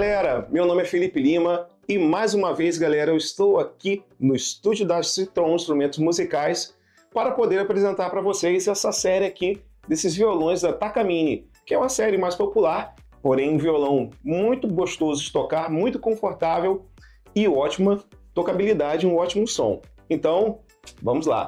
galera, meu nome é Felipe Lima e mais uma vez, galera, eu estou aqui no estúdio da Citron Instrumentos Musicais para poder apresentar para vocês essa série aqui desses violões da Takamine, que é uma série mais popular, porém um violão muito gostoso de tocar, muito confortável e ótima tocabilidade, um ótimo som. Então, vamos lá!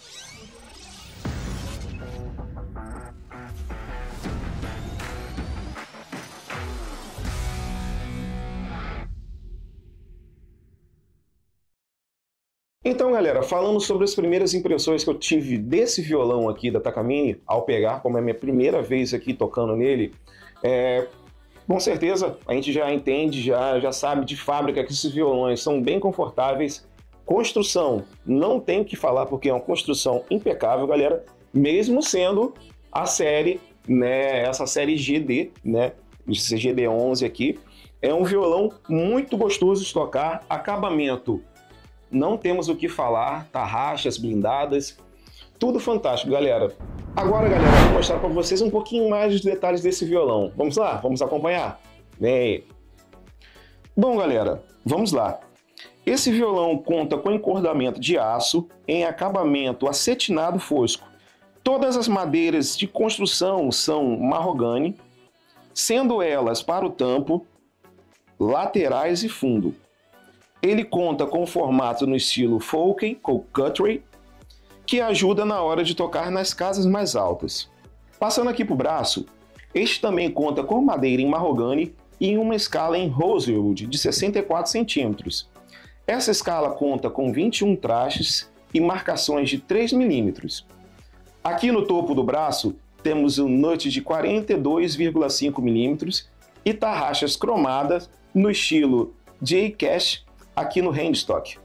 Então, galera, falando sobre as primeiras impressões que eu tive desse violão aqui da Takamine, ao pegar, como é a minha primeira vez aqui tocando nele, com certeza a gente já entende, já sabe de fábrica que esses violões são bem confortáveis. Construção, não tenho o que falar porque é uma construção impecável, galera, mesmo sendo a série, né, essa série GD, né, esse GD11 aqui, é um violão muito gostoso de tocar, acabamento. Não temos o que falar, tarraxas blindadas, tudo fantástico, galera. Agora, galera, eu vou mostrar para vocês um pouquinho mais dos detalhes desse violão. Vamos lá? Vamos acompanhar? Vem aí. Bom, galera, vamos lá. Esse violão conta com encordamento de aço em acabamento acetinado fosco. Todas as madeiras de construção são mahogany, sendo elas para o tampo, laterais e fundo. Ele conta com formato no estilo folk ou country, que ajuda na hora de tocar nas casas mais altas. Passando aqui para o braço, este também conta com madeira em mahogany e uma escala em rosewood de 64 centímetros. Essa escala conta com 21 trastes e marcações de 3 milímetros. Aqui no topo do braço temos um nut de 42,5 milímetros e tarraxas cromadas no estilo J-Cash aqui no handstock.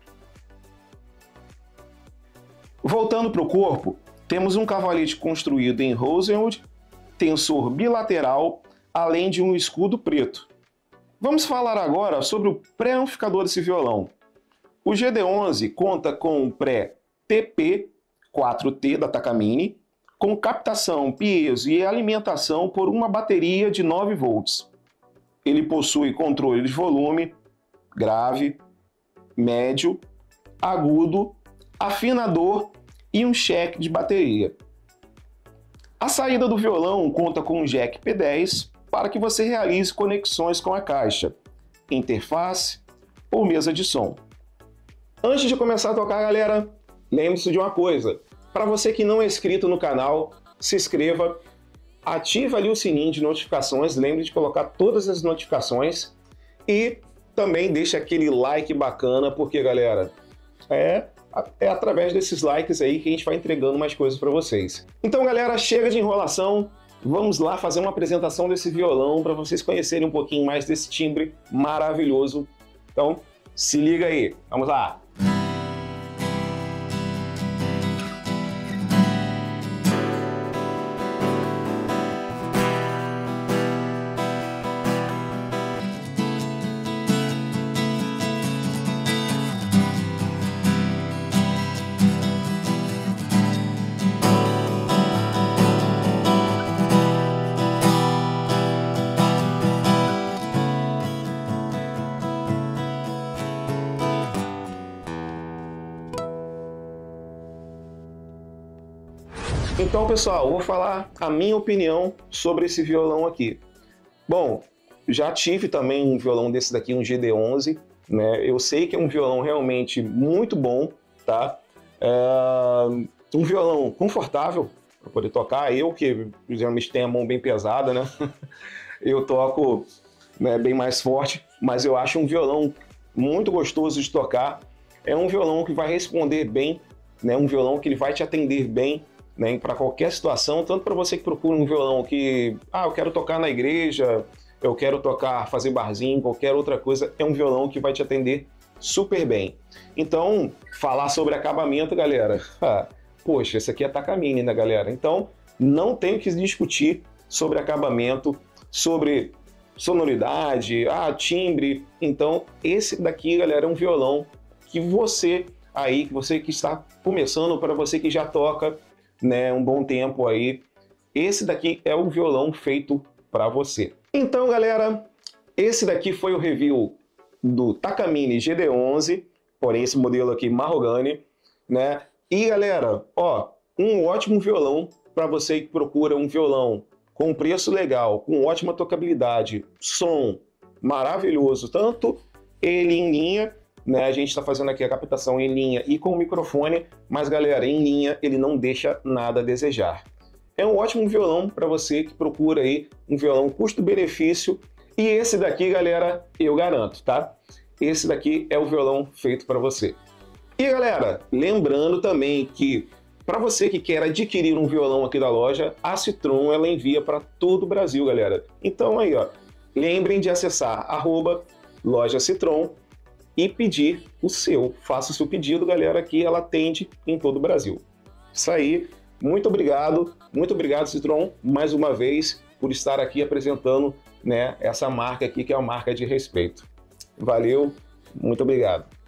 Voltando para o corpo, temos um cavalete construído em rosewood, tensor bilateral, além de um escudo preto. Vamos falar agora sobre o pré-amplificador desse violão. O GD11 conta com um pré TP4T da Takamine, com captação, piezo e alimentação por uma bateria de 9 volts. Ele possui controle de volume, grave, médio, agudo, afinador e um check de bateria. A saída do violão conta com um jack P10 para que você realize conexões com a caixa, interface ou mesa de som. Antes de começar a tocar, galera, lembre-se de uma coisa. Para você que não é inscrito no canal, se inscreva, ative ali o sininho de notificações, lembre de colocar todas as notificações e também deixa aquele like bacana, porque, galera, é através desses likes aí que a gente vai entregando mais coisas para vocês. Então, galera, chega de enrolação, vamos lá fazer uma apresentação desse violão para vocês conhecerem um pouquinho mais desse timbre maravilhoso. Então, se liga aí, vamos lá! Então, pessoal, eu vou falar a minha opinião sobre esse violão aqui. Bom, já tive também um violão desse daqui, um GD11, né? Eu sei que é um violão realmente muito bom, tá? Um violão confortável para poder tocar. Eu, que geralmente tenho a mão bem pesada, né? Eu toco, né, bem mais forte, mas eu acho um violão muito gostoso de tocar. É um violão que vai responder bem, né? Um violão que ele vai te atender bem, né, para qualquer situação, tanto para você que procura um violão que, eu quero tocar na igreja, eu quero tocar, fazer barzinho, qualquer outra coisa, é um violão que vai te atender super bem. Então, falar sobre acabamento, galera, poxa, esse aqui é Takamine, né, galera? Então, não tem que discutir sobre acabamento, sobre sonoridade, timbre. Então, esse daqui, galera, é um violão que você que está começando, para você que já toca, né, um bom tempo aí, esse daqui é o violão feito para você. Então, galera, Esse daqui foi o review do Takamine GD11, porém esse modelo aqui Mahogany, né? E galera, ó, um ótimo violão para você que procura um violão com preço legal, com ótima tocabilidade, som maravilhoso, tanto ele em linha, né? A gente está fazendo aqui a captação em linha e com o microfone, mas galera, em linha ele não deixa nada a desejar. É um ótimo violão para você que procura aí um violão custo-benefício. E esse daqui, galera, eu garanto, tá? Esse daqui é o violão feito para você. E galera, lembrando também que para você que quer adquirir um violão aqui da loja, a Citron ela envia para todo o Brasil, galera. Então aí, ó, lembrem de acessar @lojacitron e pedir o seu. Faça o seu pedido, galera, que ela atende em todo o Brasil. Isso aí, muito obrigado Citron, mais uma vez, por estar aqui apresentando, né, essa marca aqui que é uma marca de respeito. Valeu, muito obrigado.